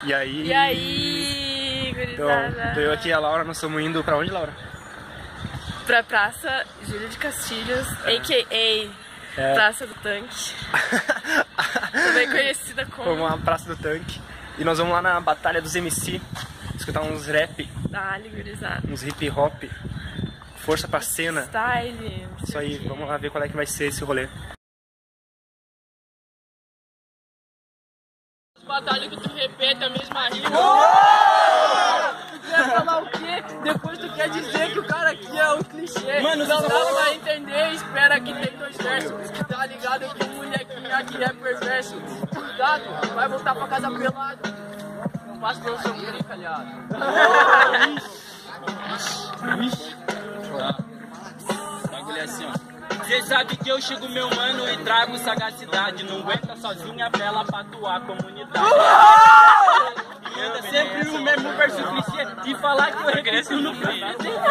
E aí? E aí, gurizada? Tô eu aqui e a Laura, nós estamos indo pra onde, Laura? Pra Praça Júlio de Castilhos, a.k.a. Praça do Tanque. Também conhecida como a Praça do Tanque. E nós vamos lá na Batalha dos MC, escutar uns rap, gurizada. uns hip hop, força pra cena. Style. Isso aí, vamos lá ver qual é que vai ser esse rolê. Batalha que tu repete a mesma rima. Tu quer falar o quê? Depois tu quer dizer que o cara aqui é um clichê. Mano, não dá pra entender, espera que tem dois versos. Tá ligado que o molequinho aqui é perverso. Cuidado, vai voltar pra casa pelado. Não passa pelo seu brinco, aliado. Bagulho é assim, ó. Cê sabe que eu chego, meu mano, e trago sagacidade. Não aguenta sozinha, bela pra atuar a comunidade. E anda sempre o mesmo verso clichê. E falar que eu regresso no fim.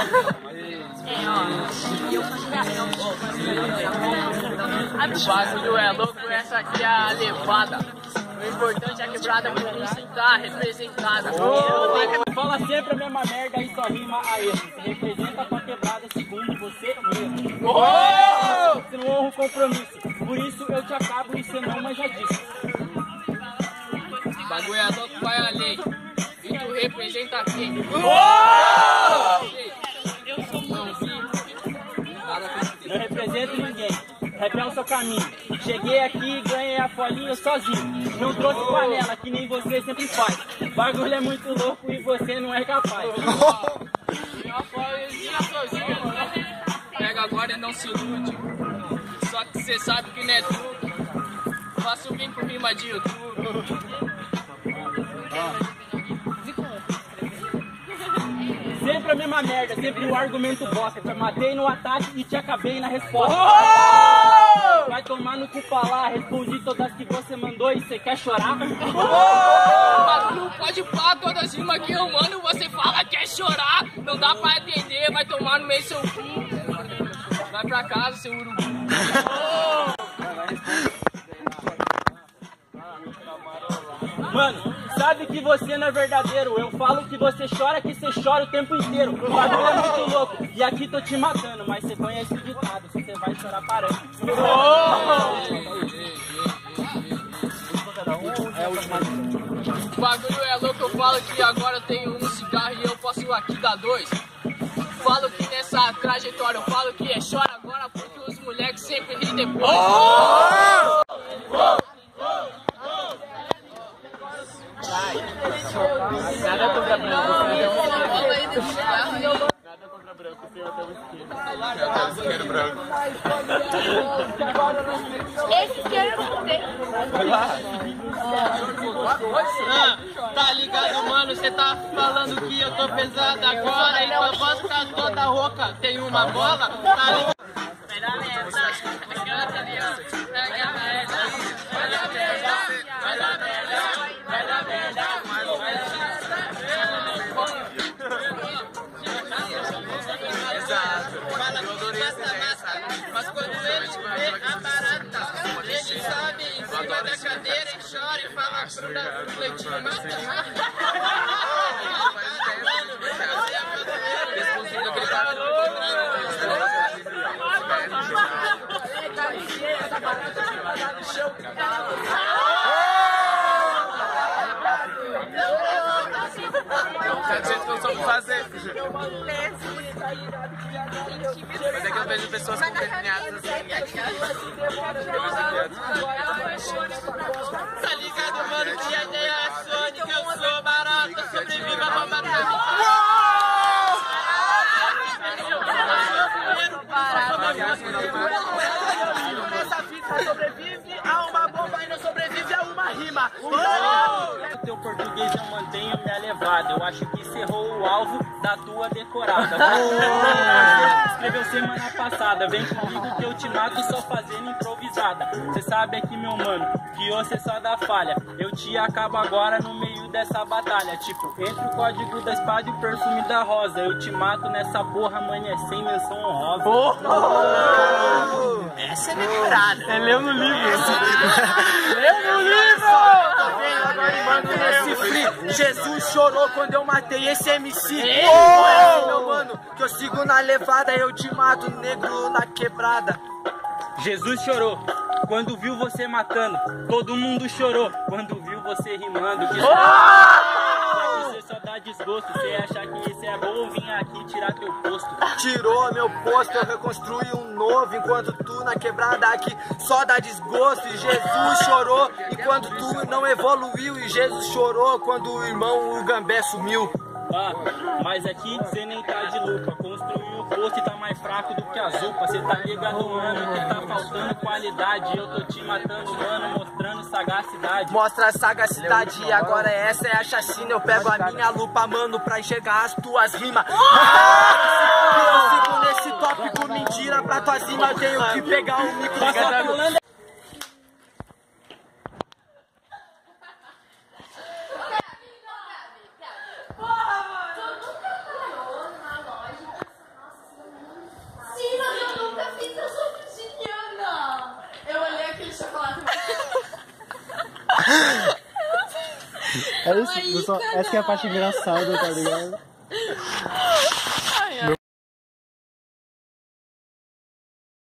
O bagulho é louco, essa aqui é a levada. O importante é a quebrada por mim sentar representada. Fala sempre a mesma merda e só rima a erro. Se representa com a quebrada segundo você mesmo. Você não honra o compromisso, por isso eu te acabo e você não manja disso. Bagulho é louco, vai além. E tu representa quem? Eu sou não represento ninguém. Rap é o seu caminho. Cheguei aqui e ganhei a folhinha sozinho. Não trouxe panela que nem você sempre faz. Bagulho é muito louco e você não é capaz. Minha folhinha sozinho. Pega agora e não se ilude. Só que cê sabe que não é truque. Faço bem por rima de YouTube. Sempre a mesma merda, sempre o argumento bosta. Te matei no ataque e te acabei na resposta. Vai tomar no cu falar, respondi todas que você mandou e cê quer chorar? Não pode pá, todas as rimas que eu mando, você fala que quer chorar. Não dá pra entender, vai tomar no meio seu cu. Vai pra casa, seu urubu. Mano, sabe que você não é verdadeiro. Eu falo que você chora o tempo inteiro. O bagulho é muito louco e aqui tô te matando. Mas você conhece o ditado, você vai chorar parando. O bagulho é louco, eu falo que agora eu tenho um cigarro e eu posso aqui dar dois. Falo que nessa trajetória eu falo que é chora agora porque os moleques sempre ri depois. Nada contra branco, nada contra branco, tem até o isqueiro. Até o isqueiro branco. Esse isqueiro não tem. Tá ligado, mano? Cê tá falando que eu tô pesado agora e tua voz tá toda rouca. Tem uma bola? Tá ligado? Vai dar merda. Canta ali, ó. Pega a merda. Vai dar merda. Vai dar merda. Vai dar merda. Fala que gosta massa, mas quando ele vê a barata, ele sobe em cima da cadeira e chora e fala pro leitinho mata. É do jeito que eu sou fazer. Mas é que eu vejo pessoas com desenhadas assim. Tá ligado, mano, que a ideia é sônica, eu sou barato, sobreviva a roubar pra mim. Nessa fita sobrevive a uma bomba e não sobrevive a uma rima. O teu português eu mantenho minha levada. Eu acho que cerrou o alvo da tua decorada. Escreveu semana passada. Vem comigo que eu te mato só fazendo improvisada. Cê sabe aqui, meu mano, que você só dá falha. Eu te acabo agora no meio dessa batalha. Tipo, entre o código da espada e o perfume da rosa. Eu te mato nessa porra, amanhecendo menção honrosa. Essa é decorada. É leu no livro. Leu no livro! Esse free, Jesus chorou quando eu matei esse MC. Meu mano, que eu sigo na levada, eu te mato, negro na quebrada. Jesus chorou quando viu você matando. Todo mundo chorou quando viu você rimando. Que você só dá desgosto. Você achar que esse é bom, vim aqui tirar teu posto. Tirou meu posto, eu reconstruí um novo. Enquanto tu na quebrada aqui só dá desgosto. E Jesus chorou enquanto tu não evoluiu. E Jesus chorou quando o irmão o Gambé sumiu. Mas aqui cê nem tá de lupa. Construiu o posto e tá mais fraco do que a zupa. Cê tá ligado, mano, que tá faltando qualidade. Eu tô te matando, mano, mostrando sagacidade. Mostra a sagacidade e agora essa é a chacina. Eu pego a minha lupa, mano, pra enxergar as tuas rimas. Eu sigo nesse tópico, mentira pra tuas rimas. Eu tenho que pegar o microfone. É isso, pessoal. Essa que é a parte engraçada, tá ligado?